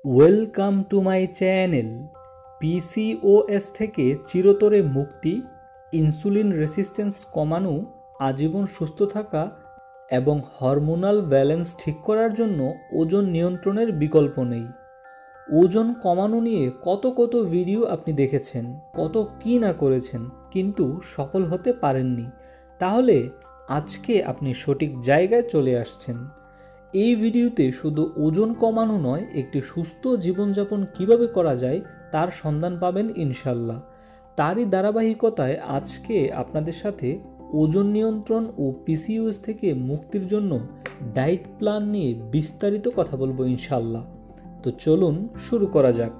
Welcome to my channel. PCOS থেকে চিরতরে মুক্তি, ইনসুলিন রেসিস্ট্যান্স কমানো, আজীবন সুস্থ থাকা এবং হরমোনাল ব্যালেন্স ঠিক করার জন্য ওজন নিয়ন্ত্রণের বিকল্প নেই। ওজন কমানো নিয়ে কত কত ভিডিও আপনি দেখেছেন, কত কী না করেছেন, কিন্তু সফল হতে পারেননি। তাহলে আজকে আপনি সঠিক জায়গায় চলে আসছেন। এই ভিডিওতে শুধু ওজন কমানো নয়, একটি সুস্থ জীবনযাপন কিভাবে করা যায় তার সন্ধান পাবেন ইনশাল্লাহ। তারই ধারাবাহিকতায় আজকে আপনাদের সাথে ওজন নিয়ন্ত্রণ ও পিসিওএস থেকে মুক্তির জন্য ডায়েট প্ল্যান নিয়ে বিস্তারিত কথা বলবো ইনশাল্লাহ। তো চলুন শুরু করা যাক।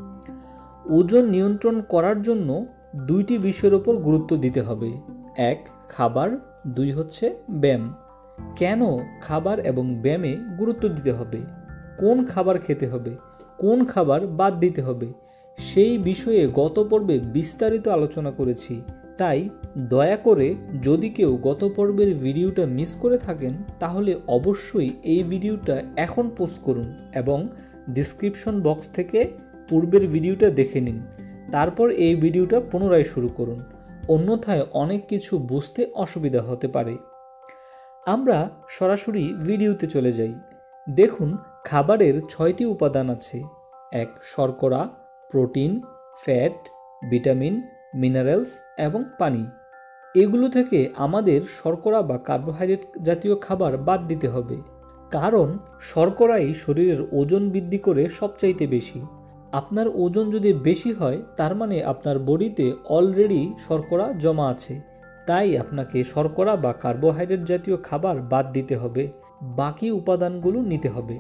ওজন নিয়ন্ত্রণ করার জন্য দুইটি বিষয়ের ওপর গুরুত্ব দিতে হবে। এক, খাবার, দুই হচ্ছে ব্যায়াম। কেন খাবার এবং ব্যায়ামে গুরুত্ব দিতে হবে, কোন খাবার খেতে হবে, কোন খাবার বাদ দিতে হবে, সেই বিষয়ে গত পর্বে বিস্তারিত আলোচনা করেছি। তাই দয়া করে যদি কেউ গত পর্বের ভিডিওটা মিস করে থাকেন তাহলে অবশ্যই এই ভিডিওটা এখন পোস্ট করুন এবং ডিসক্রিপশন বক্স থেকে পূর্বের ভিডিওটা দেখে নিন। তারপর এই ভিডিওটা পুনরায় শুরু করুন, অন্যথায় অনেক কিছু বুঝতে অসুবিধা হতে পারে। আমরা সরাসরি ভিডিওতে চলে যাই। দেখুন, খাবারের 6টি উপাদান আছে। এক, শর্করা, প্রোটিন, ফ্যাট, ভিটামিন, মিনারেলস এবং পানি। এগুলো থেকে আমাদের শর্করা বা কার্বোহাইড্রেট জাতীয় খাবার বাদ দিতে হবে, কারণ শর্করাই শরীরের ওজন বৃদ্ধি করে সবচাইতে বেশি। আপনার ওজন যদি বেশি হয় তার মানে আপনার বডিতে অলরেডি শর্করা জমা আছে। তাই আপনাকে শর্করা বা কার্বোহাইড্রেট জাতীয় খাবার বাদ দিতে হবে, বাকি উপাদানগুলো নিতে হবে।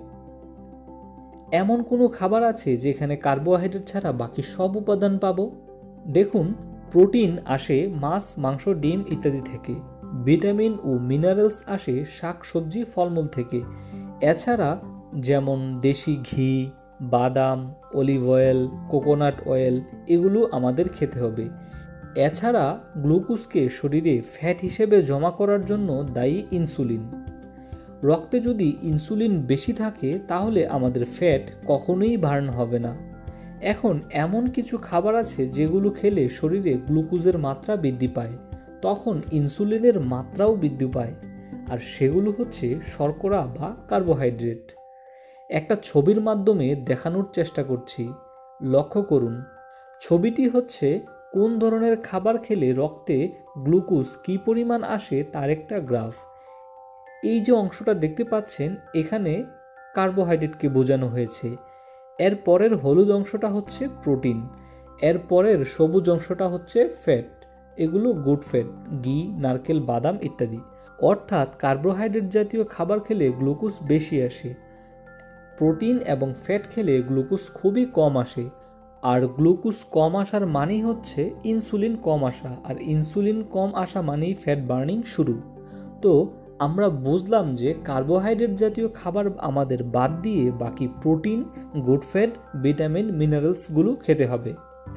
এমন কোনো খাবার আছে যেখানে কার্বোহাইড্রেট ছাড়া বাকি সব উপাদান পাবো? দেখুন, প্রোটিন আসে মাছ, মাংস, ডিম ইত্যাদি থেকে। ভিটামিন ও মিনারেলস আসে শাক, সবজি, ফলমূল থেকে। এছাড়া যেমন দেশি ঘি, বাদাম, অলিভ অয়েল, কোকোনাট অয়েল, এগুলো আমাদের খেতে হবে। এছাড়া গ্লুকোজকে শরীরে ফ্যাট হিসেবে জমা করার জন্য দায়ী ইনসুলিন। রক্তে যদি ইনসুলিন বেশি থাকে তাহলে আমাদের ফ্যাট কখনোই বার্ন হবে না। এখন এমন কিছু খাবার আছে যেগুলো খেলে শরীরে গ্লুকোজের মাত্রা বৃদ্ধি পায়, তখন ইনসুলিনের মাত্রাও বৃদ্ধি পায়, আর সেগুলো হচ্ছে শর্করা বা কার্বোহাইড্রেট। একটা ছবির মাধ্যমে দেখানোর চেষ্টা করছি, লক্ষ্য করুন। ছবিটি হচ্ছে কোন ধরনের খাবার খেলে রক্তে গ্লুকোজ কী পরিমাণ আসে তার একটা গ্রাফ। এই যে অংশটা দেখতে পাচ্ছেন, এখানে কার্বোহাইড্রেটকে বোঝানো হয়েছে। এর পরের হলুদ অংশটা হচ্ছে প্রোটিন, এর পরের সবুজ অংশটা হচ্ছে ফ্যাট। এগুলো গুড ফ্যাট, ঘি, নারকেল, বাদাম ইত্যাদি। অর্থাৎ কার্বোহাইড্রেট জাতীয় খাবার খেলে গ্লুকোজ বেশি আসে, প্রোটিন এবং ফ্যাট খেলে গ্লুকোজ খুবই কম আসে। আর গ্লুকোজ কম আসার মানেই হচ্ছে ইনসুলিন কম আসা, আর ইনসুলিন কম আসা মানেই ফ্যাট বার্নিং শুরু। তো আমরা বুঝলাম যে কার্বোহাইড্রেট জাতীয় খাবার আমাদের বাদ দিয়ে বাকি প্রোটিন, গুড ফ্যাট, ভিটামিন, মিনারেলসগুলো খেতে হবে।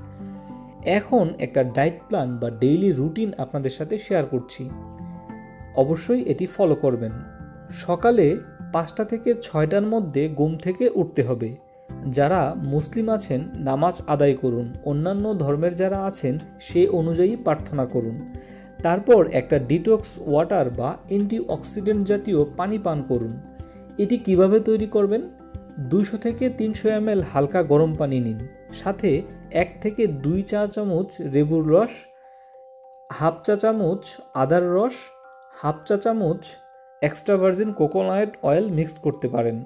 এখন একটা ডায়েট প্ল্যান বা ডেইলি রুটিন আপনাদের সাথে শেয়ার করছি, অবশ্যই এটি ফলো করবেন। সকালে 5টা থেকে 6টার মধ্যে ঘুম থেকে উঠতে হবে। যারা মুসলিম আছেন নামাজ আদায় করুন, অন্যান্য ধর্মের যারা আছেন সে অনুযায়ী প্রার্থনা করুন। তারপর একটা ডিটক্স ওয়াটার বা অ্যান্টিঅক্সিডেন্ট জাতীয় পানি পান করুন। এটি কিভাবে তৈরি করবেন? 200 থেকে 300 ml হালকা গরম পানি নিন, সাথে 1 থেকে 2 চা চামচ লেবুর রস, হাফ চা চামচ আদার রস, হাফ চা চামচ extra virgin coconut oil mixed করতে পারেন।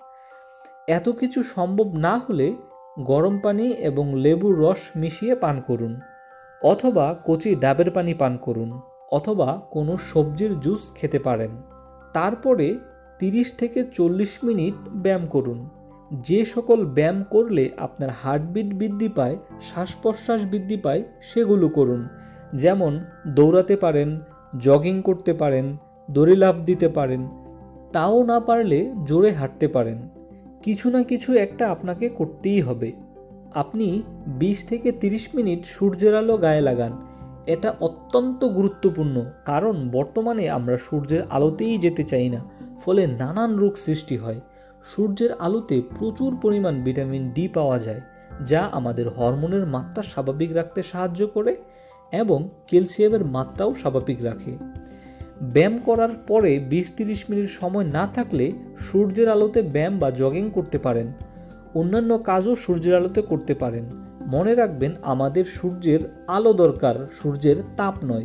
এত কিছু সম্ভব না হলে গরম পানি এবং লেবুর রস মিশিয়ে পান করুন, অথবা কচি ডাবের পানি পান করুন, অথবা কোনো সবজির জুস খেতে পারেন। তারপরে 30 থেকে 40 মিনিট ব্যায়াম করুন। যে সকল ব্যায়াম করলে আপনার হার্টবিট বৃদ্ধি পায়, শ্বাস প্রশ্বাস বৃদ্ধি পায়, সেগুলো করুন। যেমন দৌড়াতে পারেন, জগিং করতে পারেন, দড়ি লাফ দিতে পারেন, তাও না পারলে জোরে হাঁটতে পারেন। কিছু না কিছু একটা আপনাকে করতেই হবে। আপনি 20 থেকে 30 মিনিট সূর্যের আলো গায়ে লাগান। এটা অত্যন্ত গুরুত্বপূর্ণ, কারণ বর্তমানে আমরা সূর্যের আলোতেই যেতে চাই না, ফলে নানান রোগ সৃষ্টি হয়। সূর্যের আলোতে প্রচুর পরিমাণ ভিটামিন ডি পাওয়া যায়, যা আমাদের হরমোনের মাত্রা স্বাভাবিক রাখতে সাহায্য করে এবং ক্যালসিয়ামের মাত্রাও স্বাভাবিক রাখে। ব্যায়াম করার পরে 20-30 মিনিট সময় না থাকলে সূর্যের আলোতে ব্যায়াম বা জগিং করতে পারেন। অন্যান্য কাজও সূর্যের আলোতে করতে পারেন। মনে রাখবেন, আমাদের সূর্যের আলো দরকার, সূর্যের তাপ নয়।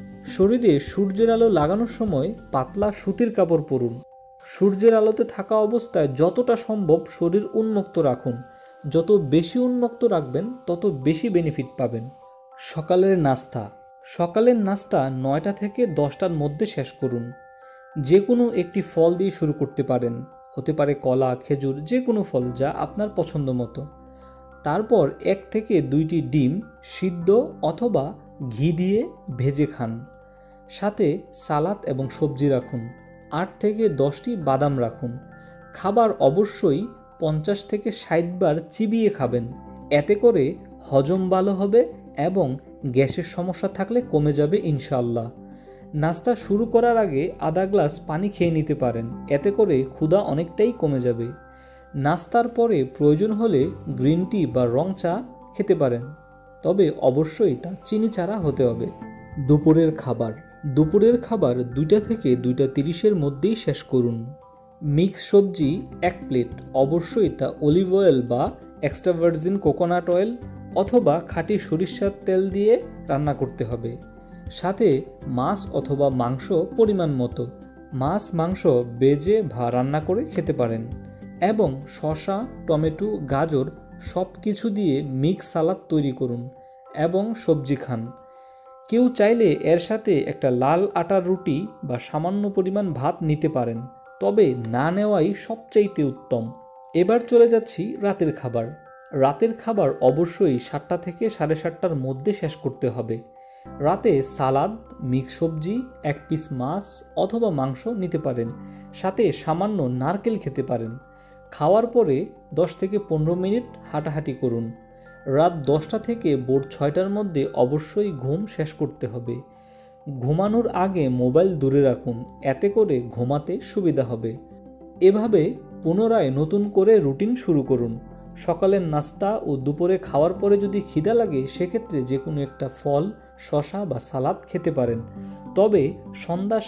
শরীরে সূর্যের আলো লাগানোর সময় পাতলা সুতির কাপড় পরুন। সূর্যের আলোতে থাকা অবস্থায় যতটা সম্ভব শরীর উন্মুক্ত রাখুন। যত বেশি উন্মুক্ত রাখবেন তত বেশি বেনিফিট পাবেন। সকালের নাস্তা। সকালের নাস্তা 9টা থেকে 10টার মধ্যে শেষ করুন। যে কোনো একটি ফল দিয়ে শুরু করতে পারেন, হতে পারে কলা, খেজুর, যে কোনো ফল যা আপনার পছন্দ মতো। তারপর 1 থেকে 2টি ডিম সিদ্ধ অথবা ঘি দিয়ে ভেজে খান। সাথে সালাদ এবং সবজি রাখুন। 8 থেকে 10টি বাদাম রাখুন। খাবার অবশ্যই 50 থেকে 60 বার চিবিয়ে খাবেন। এতে করে হজম ভালো হবে এবং গ্যাসের সমস্যা থাকলে কমে যাবে ইনশাআল্লাহ। নাস্তা শুরু করার আগে আধা গ্লাস পানি খেয়ে নিতে পারেন, এতে করে ক্ষুধা অনেকটাই কমে যাবে। নাস্তার পরে প্রয়োজন হলে গ্রিন টি বা রং চা খেতে পারেন, তবে অবশ্যই তা চিনি ছাড়া হতে হবে। দুপুরের খাবার। দুপুরের খাবার 2টা থেকে 2:30-এর মধ্যেই শেষ করুন। মিক্স সবজি 1 প্লেট, অবশ্যই তা অলিভ অয়েল বা এক্সট্রা ভার্জিন কোকোনাট অয়েল অথবা খাঁটি সরিষার তেল দিয়ে রান্না করতে হবে। সাথে মাছ অথবা মাংস পরিমাণ মতো। মাছ মাংস ভেজে বা রান্না করে খেতে পারেন এবং শসা, টমেটো, গাজর সব কিছু দিয়ে মিক্স সালাদ তৈরি করুন এবং সবজি খান। কেউ চাইলে এর সাথে একটা লাল আটার রুটি বা সামান্য পরিমাণ ভাত নিতে পারেন, তবে না নেওয়াই সবচাইতে উত্তম। এবার চলে যাচ্ছি রাতের খাবার। রাতের খাবার অবশ্যই 7টা থেকে 7:30টার মধ্যে শেষ করতে হবে। রাতে সালাদ, মিক্স সবজি, 1 পিস মাছ অথবা মাংস নিতে পারেন, সাথে সামান্য নারকেল খেতে পারেন। খাওয়ার পরে 10 থেকে 15 মিনিট হাঁটাহাঁটি করুন। রাত 10টা থেকে ভোর 6টার মধ্যে অবশ্যই ঘুম শেষ করতে হবে। ঘুমানোর আগে মোবাইল দূরে রাখুন, এতে করে ঘুমাতে সুবিধা হবে। এভাবে পুনরায় নতুন করে রুটিন শুরু করুন। সকালের নাস্তা ও দুপুরে খাওয়ার পরে যদি খিদা লাগে, সেক্ষেত্রে যে কোনো একটা ফল, শসা বা সালাদ খেতে পারেন, তবে সন্ধ্যা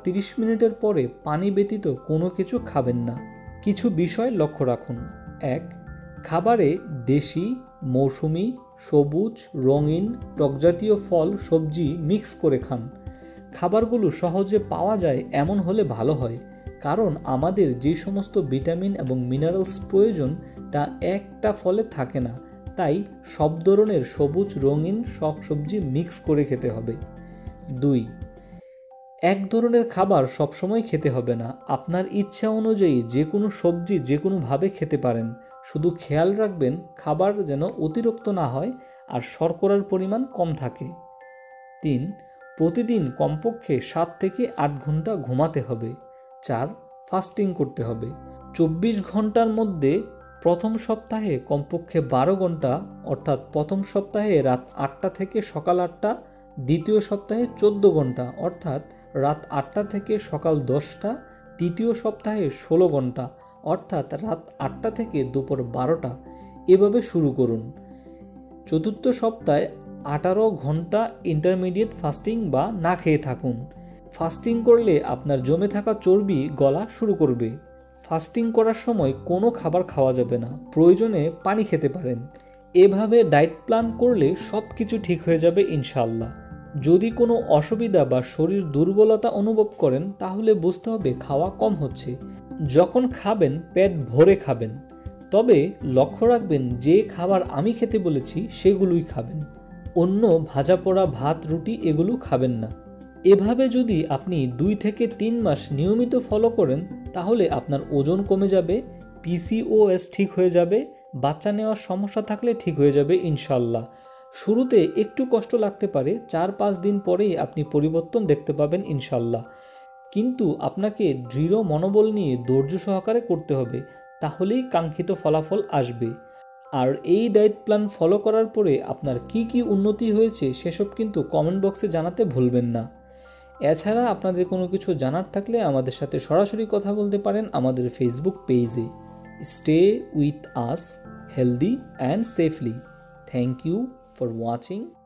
7:30 পরে পানি ব্যতীত কোনো কিছু খাবেন না। কিছু বিষয় লক্ষ্য রাখুন। 1. খাবারে দেশি, মৌসুমি, সবুজ, রঙিন, টকজাতীয় ফল, সবজি মিক্স করে খান। খাবারগুলো সহজে পাওয়া যায় এমন হলে ভালো হয়, কারণ আমাদের যে সমস্ত ভিটামিন এবং মিনারেলস প্রয়োজন তা একটা ফলে থাকে না, তাই সব ধরনের সবুজ, রঙিন সব সবজি মিক্স করে খেতে হবে। 2. এক ধরনের খাবার সবসময় খেতে হবে না। আপনার ইচ্ছা অনুযায়ী যে কোনো সবজি যে কোনোভাবে খেতে পারেন। শুধু খেয়াল রাখবেন খাবার যেন অতিরিক্ত না হয় আর শর্করার পরিমাণ কম থাকে। 3. প্রতিদিন কমপক্ষে 7 থেকে 8 ঘন্টা ঘুমাতে হবে। 4. ফাস্টিং করতে হবে। 24 ঘন্টার মধ্যে প্রথম সপ্তাহে কমপক্ষে 12 ঘন্টা, অর্থাৎ প্রথম সপ্তাহে রাত 8টা থেকে সকাল 8টা, দ্বিতীয় সপ্তাহে 14 ঘন্টা অর্থাৎ রাত 8টা থেকে সকাল 10টা, তৃতীয় সপ্তাহে 16 ঘন্টা অর্থাৎ রাত 8টা থেকে দুপুর 12টা। এভাবে শুরু করুন। চতুর্থ সপ্তাহে 18 ঘন্টা ইন্টারমিডিয়েট ফাস্টিং বা না খেয়ে থাকুন। ফাস্টিং করলে আপনার জমে থাকা চর্বি গলা শুরু করবে। ফাস্টিং করার সময় কোনো খাবার খাওয়া যাবে না, প্রয়োজনে পানি খেতে পারেন। এভাবে ডায়েট প্ল্যান করলে সব কিছু ঠিক হয়ে যাবে ইনশাআল্লাহ। যদি কোনো অসুবিধা বা শরীর দুর্বলতা অনুভব করেন, তাহলে বুঝতে হবে খাওয়া কম হচ্ছে। যখন খাবেন পেট ভরে খাবেন, তবে লক্ষ্য রাখবেন যে খাবার আমি খেতে বলেছি সেগুলোই খাবেন। অন্য ভাজা পোড়া ভাত, রুটি এগুলো খাবেন না। এভাবে যদি আপনি 2 থেকে 3 মাস নিয়মিত ফলো করেন, তাহলে আপনার ওজন কমে যাবে, PCOS ঠিক হয়ে যাবে, বাচ্চা নেওয়ার সমস্যা থাকলে ঠিক হয়ে যাবে ইনশাল্লাহ। শুরুতে একটু কষ্ট লাগতে পারে, 4-5 দিন পরেই আপনি পরিবর্তন দেখতে পাবেন ইনশাল্লাহ। কিন্তু আপনাকে দৃঢ় মনোবল নিয়ে ধৈর্য সহকারে করতে হবে, তাহলেই কাঙ্ক্ষিত ফলাফল আসবে। আর এই ডায়েট প্ল্যান ফলো করার পরে আপনার কি কি উন্নতি হয়েছে সেসব কিন্তু কমেন্ট বক্সে জানাতে ভুলবেন না। এছাড়া আপনাদের কোনো কিছু জানার থাকলে আমাদের সাথে সরাসরি কথা বলতে পারেন আমাদের ফেসবুক পেজে। Stay with us healthy and safely. Thank you for watching.